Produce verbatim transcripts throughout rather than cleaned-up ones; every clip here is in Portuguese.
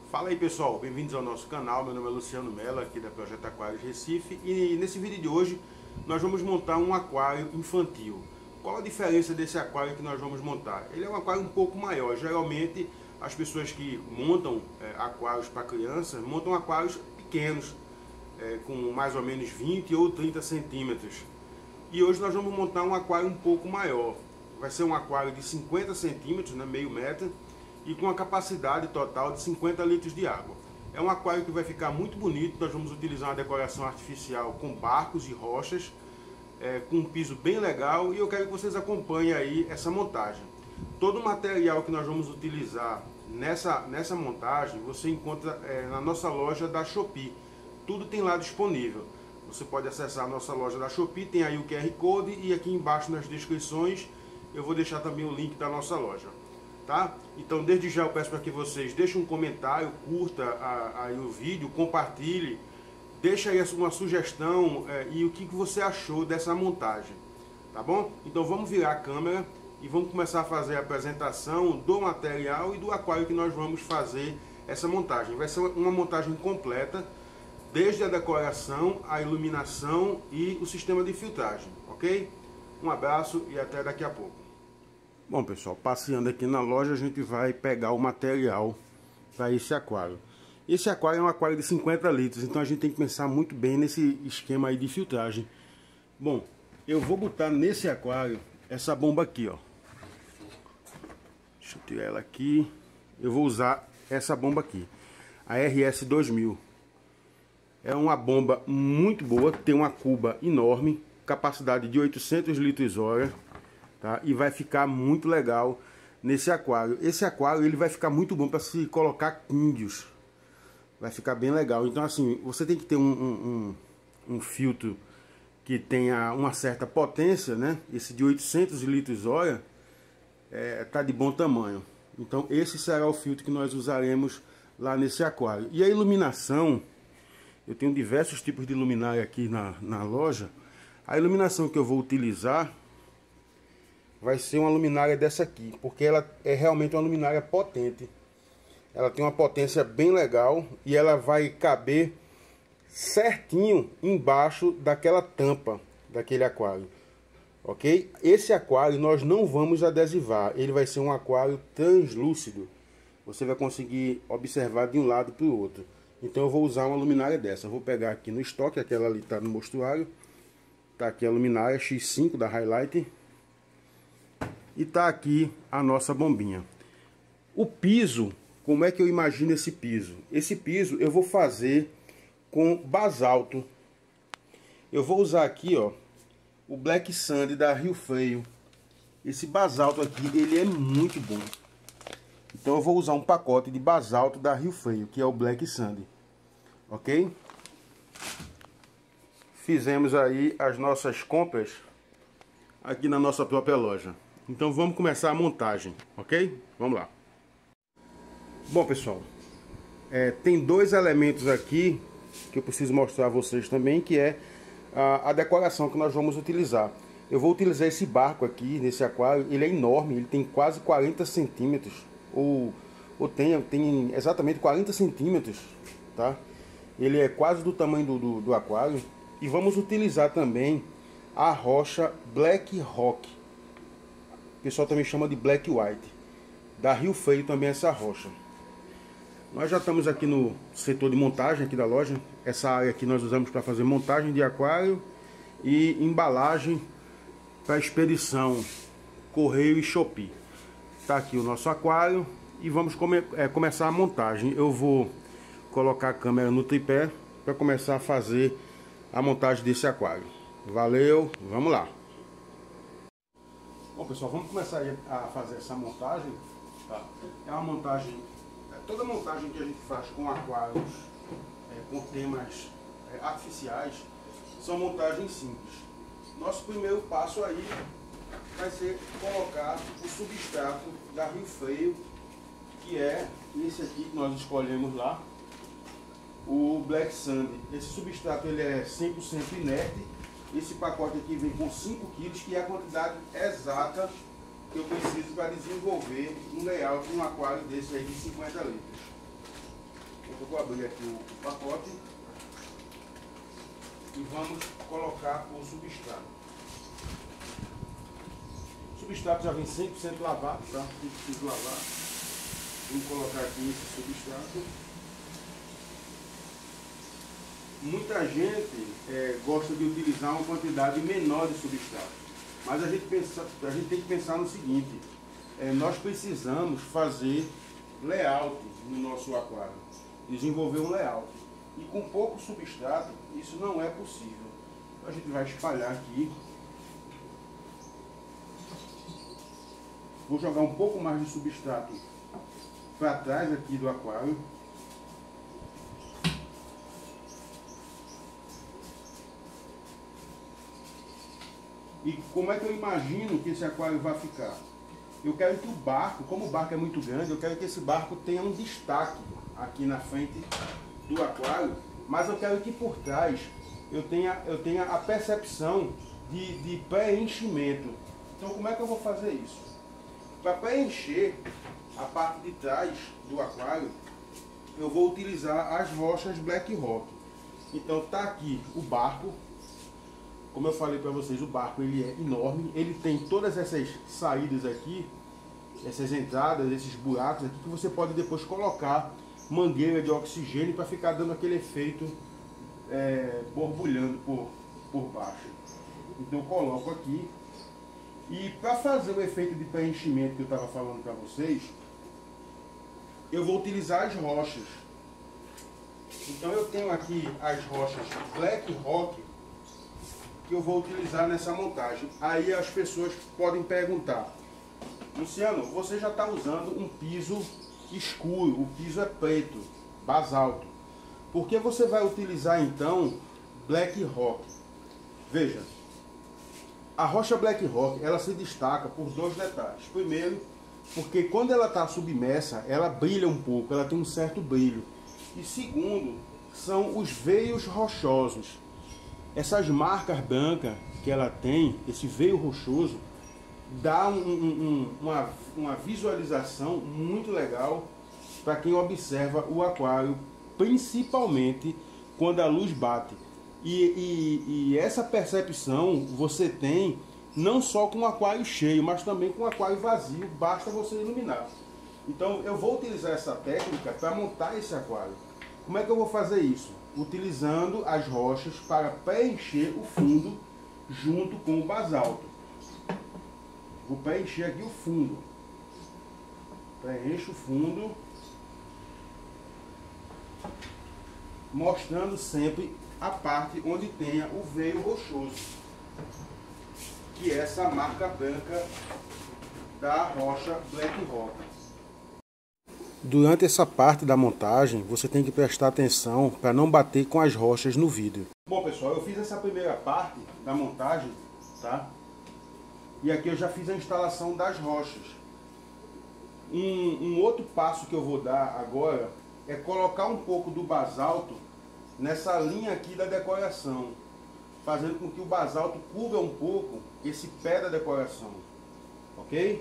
Fala aí pessoal, bem-vindos ao nosso canal, meu nome é Luciano Mello, aqui da Projeto Aquários Recife, e nesse vídeo de hoje nós vamos montar um aquário infantil. Qual a diferença desse aquário que nós vamos montar? Ele é um aquário um pouco maior. Geralmente as pessoas que montam é, aquários para crianças montam aquários pequenos, é, com mais ou menos vinte ou trinta centímetros. E hoje nós vamos montar um aquário um pouco maior. Vai ser um aquário de cinquenta centímetros, né, meio metro, e com a capacidade total de cinquenta litros de água. É um aquário que vai ficar muito bonito. Nós vamos utilizar uma decoração artificial com barcos e rochas, é, com um piso bem legal, e eu quero que vocês acompanhem aí essa montagem. Todo o material que nós vamos utilizar nessa, nessa montagem você encontra é, na nossa loja da Shopee. Tudo tem lá disponível. Você pode acessar a nossa loja da Shopee, tem aí o Q R Code, e aqui embaixo nas descrições eu vou deixar também o link da nossa loja. Tá? Então desde já eu peço para que vocês deixem um comentário, curta a, a, o vídeo, compartilhe, deixa aí uma sugestão é, e o que, que você achou dessa montagem, tá bom? Então vamos virar a câmera e vamos começar a fazer a apresentação do material e do aquário que nós vamos fazer essa montagem. Vai ser uma montagem completa, desde a decoração, a iluminação e o sistema de filtragem, ok? Um abraço e até daqui a pouco. Bom pessoal, passeando aqui na loja a gente vai pegar o material para esse aquário. Esse aquário é um aquário de cinquenta litros, então a gente tem que pensar muito bem nesse esquema aí de filtragem. Bom, eu vou botar nesse aquário essa bomba aqui, ó. Deixa eu tirar ela aqui. Eu vou usar essa bomba aqui, a R S dois mil. É uma bomba muito boa, tem uma cuba enorme, capacidade de oitocentos litros hora. Tá? E vai ficar muito legal nesse aquário. Esse aquário ele vai ficar muito bom para se colocar índios. Vai ficar bem legal. Então assim, você tem que ter um, um, um, um filtro que tenha uma certa potência, né? Esse de oitocentos litros hora é, tá de bom tamanho. Então esse será o filtro que nós usaremos lá nesse aquário. E a iluminação, eu tenho diversos tipos de luminária aqui na, na loja. A iluminação que eu vou utilizar vai ser uma luminária dessa aqui, porque ela é realmente uma luminária potente. Ela tem uma potência bem legal e ela vai caber certinho embaixo daquela tampa daquele aquário, ok? Esse aquário nós não vamos adesivar, ele vai ser um aquário translúcido. Você vai conseguir observar de um lado para o outro. Então eu vou usar uma luminária dessa. Eu vou pegar aqui no estoque, aquela ali está no mostruário. Tá aqui a luminária X cinco da Highlight. E tá aqui a nossa bombinha. O piso, como é que eu imagino esse piso? Esse piso eu vou fazer com basalto. Eu vou usar aqui, ó, o Black Sand da Rio Freio. Esse basalto aqui, ele é muito bom. Então eu vou usar um pacote de basalto da Rio Freio, que é o Black Sand. Ok? Fizemos aí as nossas compras aqui na nossa própria loja. Então vamos começar a montagem, ok? Vamos lá. Bom pessoal, é, tem dois elementos aqui que eu preciso mostrar a vocês também, que é a, a decoração que nós vamos utilizar. Eu vou utilizar esse barco aqui, nesse aquário, ele é enorme, ele tem quase quarenta centímetros, ou, ou tem, tem exatamente quarenta centímetros, tá? Ele é quase do tamanho do, do, do aquário. E vamos utilizar também a rocha Black Rock. O pessoal também chama de Black White. Da Rio Freio também essa rocha. Nós já estamos aqui no setor de montagem aqui da loja. Essa área aqui nós usamos para fazer montagem de aquário e embalagem para expedição, correio e Shopee. Está aqui o nosso aquário e vamos come é, começar a montagem. Eu vou colocar a câmera no tripé para começar a fazer a montagem desse aquário. Valeu, vamos lá. Bom pessoal, vamos começar a fazer essa montagem, tá? É uma montagem, é, toda montagem que a gente faz com aquários, é, com temas é, artificiais, são montagens simples. Nosso primeiro passo aí vai ser colocar o substrato da Rio Freio, que é esse aqui que nós escolhemos lá, o Black Sand. Esse substrato ele é cem por cento inerte. Esse pacote aqui vem com cinco quilos, que é a quantidade exata que eu preciso para desenvolver um layout, um aquário desse aí de cinquenta litros. vou abrir aqui o, o pacote e vamos colocar o substrato. O substrato já vem cem por cento lavado, tá? Não preciso lavar. Vamos colocar aqui esse substrato. Muita gente é, gosta de utilizar uma quantidade menor de substrato, mas a gente, pensa, a gente tem que pensar no seguinte, é, nós precisamos fazer layout no nosso aquário, desenvolver um layout, e com pouco substrato isso não é possível. Então a gente vai espalhar aqui, vou jogar um pouco mais de substrato para trás aqui do aquário. E como é que eu imagino que esse aquário vai ficar? Eu quero que o barco, como o barco é muito grande, eu quero que esse barco tenha um destaque aqui na frente do aquário, mas eu quero que por trás eu tenha, eu tenha a percepção de, de preenchimento. Então como é que eu vou fazer isso? Para preencher a parte de trás do aquário, eu vou utilizar as rochas Black Rock. Então tá aqui o barco. Como eu falei para vocês, o barco ele é enorme, ele tem todas essas saídas aqui, essas entradas, esses buracos aqui, que você pode depois colocar mangueira de oxigênio para ficar dando aquele efeito é, borbulhando por, por baixo. Então eu coloco aqui, e para fazer o efeito de preenchimento que eu estava falando para vocês, eu vou utilizar as rochas. Então eu tenho aqui as rochas Black Rock, que eu vou utilizar nessa montagem. Aí as pessoas podem perguntar: Luciano, você já está usando um piso escuro, o piso é preto, basalto. Por que você vai utilizar então Black Rock? Veja, a rocha Black Rock, ela se destaca por dois detalhes. Primeiro, porque quando ela está submersa, ela brilha um pouco, ela tem um certo brilho. E segundo, são os veios rochosos. Essas marcas brancas que ela tem, esse veio rochoso, dá um, um, uma, uma visualização muito legal para quem observa o aquário, principalmente quando a luz bate. E, e, e essa percepção você tem não só com o aquário cheio, mas também com o aquário vazio, basta você iluminar. Então eu vou utilizar essa técnica para montar esse aquário. Como é que eu vou fazer isso? Utilizando as rochas para preencher o fundo junto com o basalto. Vou preencher aqui o fundo. Preencho o fundo, mostrando sempre a parte onde tenha o veio rochoso, que é essa marca branca da rocha Black Rock. Durante essa parte da montagem, você tem que prestar atenção para não bater com as rochas no vidro. Bom pessoal, eu fiz essa primeira parte da montagem, tá? E aqui eu já fiz a instalação das rochas. Um, um outro passo que eu vou dar agora é colocar um pouco do basalto nessa linha aqui da decoração, fazendo com que o basalto cubra um pouco esse pé da decoração, ok?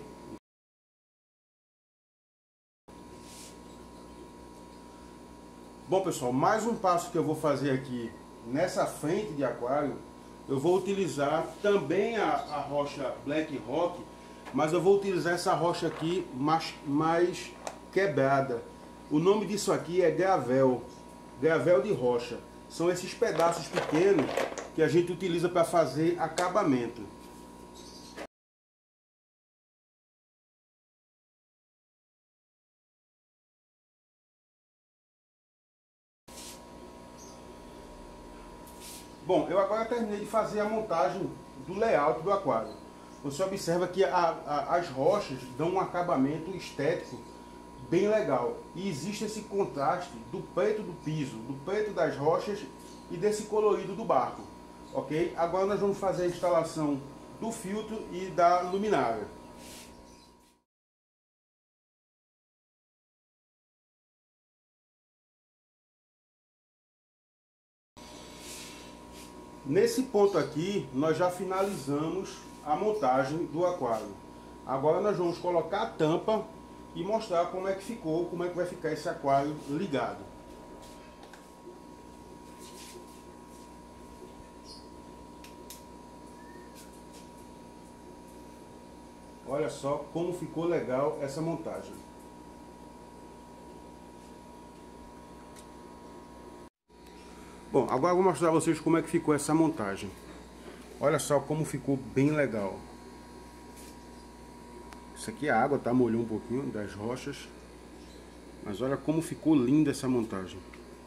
Bom pessoal, mais um passo que eu vou fazer aqui nessa frente de aquário, eu vou utilizar também a, a rocha Black Rock, mas eu vou utilizar essa rocha aqui mais, mais quebrada. O nome disso aqui é gravel, gravel de rocha. São esses pedaços pequenos que a gente utiliza para fazer acabamento. Bom, eu agora terminei de fazer a montagem do layout do aquário. Você observa que a, a, as rochas dão um acabamento estético bem legal. E existe esse contraste do preto do piso, do preto das rochas e desse colorido do barco. Ok? Agora nós vamos fazer a instalação do filtro e da luminária. Nesse ponto aqui, nós já finalizamos a montagem do aquário. Agora nós vamos colocar a tampa e mostrar como é que ficou, como é que vai ficar esse aquário ligado. Olha só como ficou legal essa montagem. Bom, agora eu vou mostrar a vocês como é que ficou essa montagem. Olha só como ficou bem legal. Isso aqui a água tá, molhou um pouquinho das rochas. Mas olha como ficou linda essa montagem.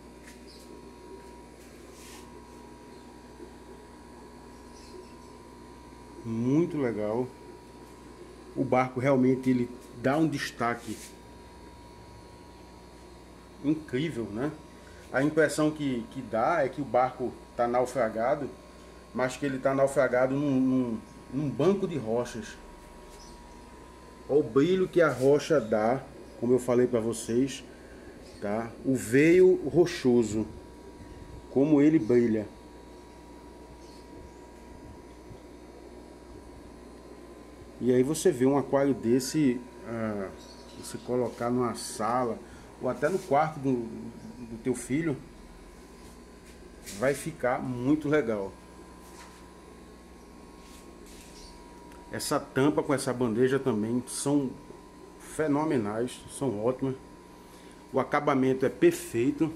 Muito legal. O barco realmente ele dá um destaque incrível, né? A impressão que, que dá é que o barco está naufragado, mas que ele está naufragado num, num, num banco de rochas. Olha o brilho que a rocha dá, como eu falei para vocês, tá? O veio rochoso, como ele brilha. E aí você vê um aquário desse, ah, você colocar numa sala, ou até no quarto do, do teu filho, vai ficar muito legal. Essa tampa com essa bandeja também são fenomenais, são ótimas. O acabamento é perfeito.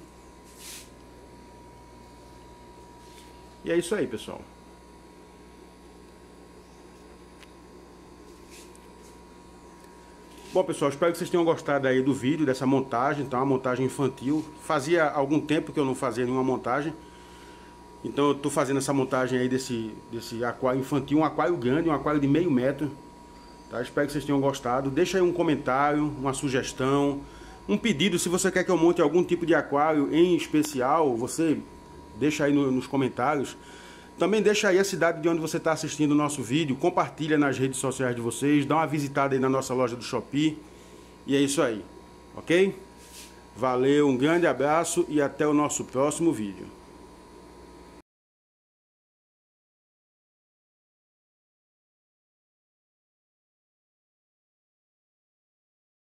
E é isso aí, pessoal. Bom, pessoal, espero que vocês tenham gostado aí do vídeo, dessa montagem, tá? Uma montagem infantil. Fazia algum tempo que eu não fazia nenhuma montagem. Então eu tô fazendo essa montagem aí desse, desse aquário infantil, um aquário grande, um aquário de meio metro. Tá? Espero que vocês tenham gostado. Deixa aí um comentário, uma sugestão, um pedido. Se você quer que eu monte algum tipo de aquário em especial, você deixa aí no, nos comentários. Também deixa aí a cidade de onde você está assistindo o nosso vídeo, compartilha nas redes sociais de vocês, dá uma visitada aí na nossa loja do Shopee. E é isso aí, ok? Valeu, um grande abraço e até o nosso próximo vídeo.